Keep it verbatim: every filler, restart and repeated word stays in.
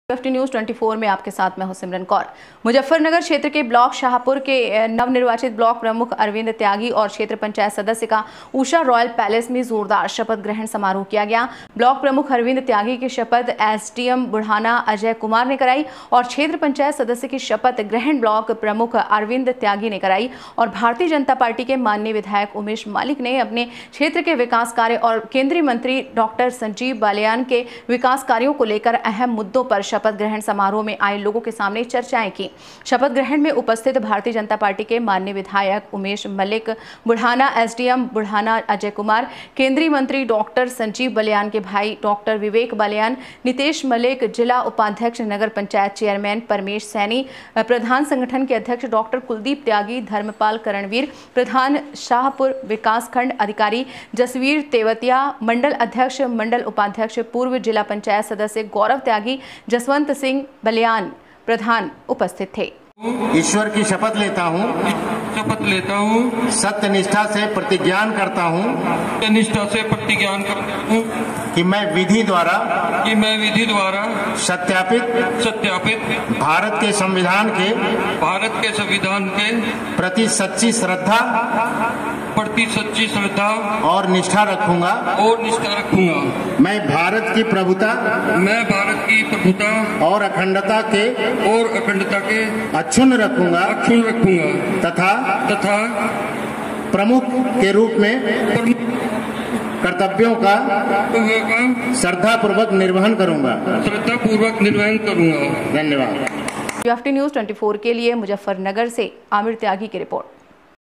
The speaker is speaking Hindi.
एफटी न्यूज चौबीस में आपके साथ मैं हूं सिमरन कौर। मुजफ्फरनगर क्षेत्र के ब्लॉक शाहपुर के नवनिर्वाचित ब्लॉक प्रमुख अरविंद त्यागी और क्षेत्र पंचायत सदस्य का उषा रॉयल पैलेस में जोरदार शपथ ग्रहण समारोह किया गया। ब्लॉक प्रमुख अरविंद त्यागी की शपथ एसडीएम बुढ़ाना अजय कुमार ने कराई और क्षेत्र पंचायत सदस्य की शपथ ग्रहण ब्लॉक प्रमुख अरविंद त्यागी ने कराई और भारतीय जनता पार्टी के माननीय विधायक उमेश मलिक ने अपने क्षेत्र के विकास कार्य और केंद्रीय मंत्री डॉक्टर संजीव बालियान के विकास कार्यों को लेकर अहम मुद्दों पर शपथ ग्रहण समारोह में आए लोगों के सामने चर्चाएं की। शपथ ग्रहण में उपस्थित भारतीय जनता पार्टी के माननीय विधायक उमेश मलिक, बुढ़ाना एसडीएम बुढ़ाना अजय कुमार, केंद्रीय मंत्री डॉक्टर संजीव बालियान के भाई डॉक्टर विवेक बालियान, नितेश मलिक, जिला उपाध्यक्ष नगर पंचायत चेयरमैन परमेश सैनी, प्रधान संगठन के अध्यक्ष डॉक्टर कुलदीप त्यागी, धर्मपाल करणवीर, प्रधान शाहपुर विकास खंड अधिकारी जसवीर तेवतिया, मंडल अध्यक्ष, मंडल उपाध्यक्ष, पूर्व जिला पंचायत सदस्य गौरव त्यागी, जसवंत सिंह बलियान प्रधान उपस्थित थे। ईश्वर की शपथ लेता हूँ शपथ लेता हूँ सत्य निष्ठा से प्रतिज्ञान करता हूँ सत्य निष्ठा से प्रतिज्ञान करता हूँ कि मैं विधि द्वारा कि मैं विधि द्वारा सत्यापित सत्यापित भारत के संविधान के भारत के संविधान के प्रति सच्ची श्रद्धा प्रति सच्ची श्रद्धा और निष्ठा रखूंगा और निष्ठा रखूंगा। मैं भारत की प्रभुता मैं भारत की प्रभुता और अखंडता के और अखंडता के अक्षुण्ण रखूंगा अक्षुण्ण रखूंगा तथा तथा प्रमुख के रूप में कर्तव्यों का श्रद्धा पूर्वक निर्वहन करूंगा श्रद्धा पूर्वक निर्वहन करूंगा। धन्यवाद। एफटी न्यूज चौबीस के लिए मुजफ्फरनगर से आमिर त्यागी की रिपोर्ट।